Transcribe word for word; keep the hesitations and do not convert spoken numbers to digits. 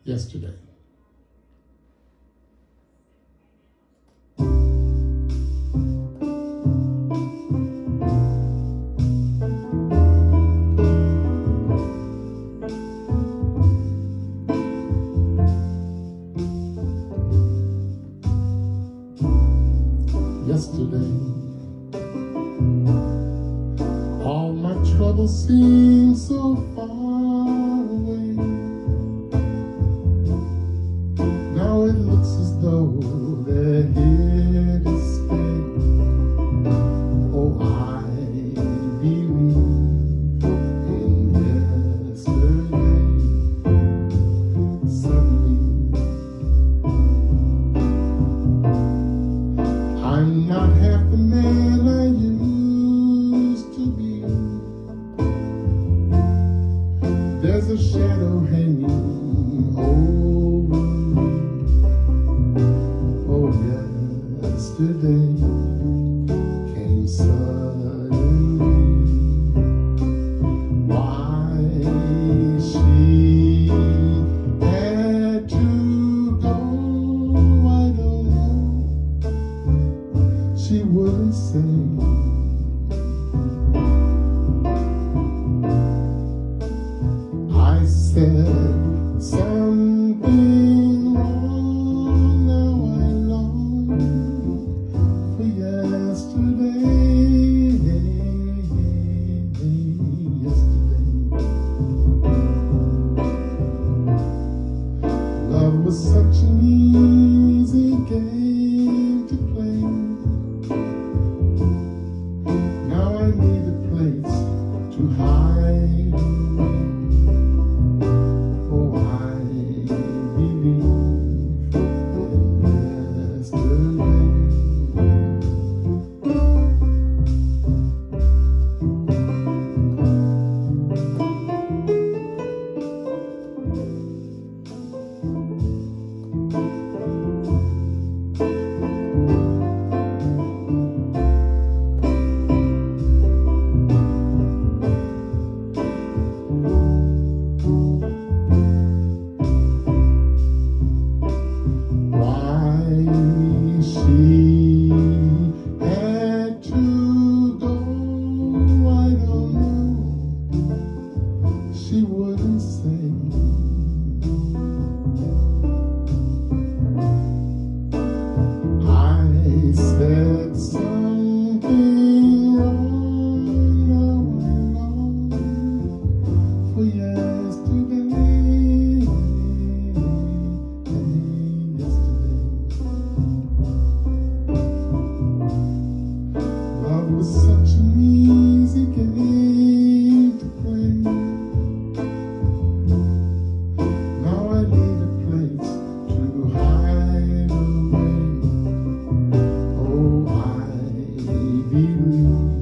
yesterday. Yesterday, all my troubles seem so far away. Now it looks as though they're here to stay. Oh, I believe in yesterday. Suddenly, I'm not half the man I used to be. There's a shadow hanging over me. Oh, yesterday came suddenly. Why she had to go, I don't know. She wouldn't say. I said something wrong. Now I long for yesterday. Yesterday, love was such an easy game to play. Now I need a place to hide away. Oh, I believe in yesterday. She had to go, I don't know. She wouldn't say. I said something wrong. Now I long for yesterday. Love was such an easy game to play. Now I need a place to hide away. Oh, I believe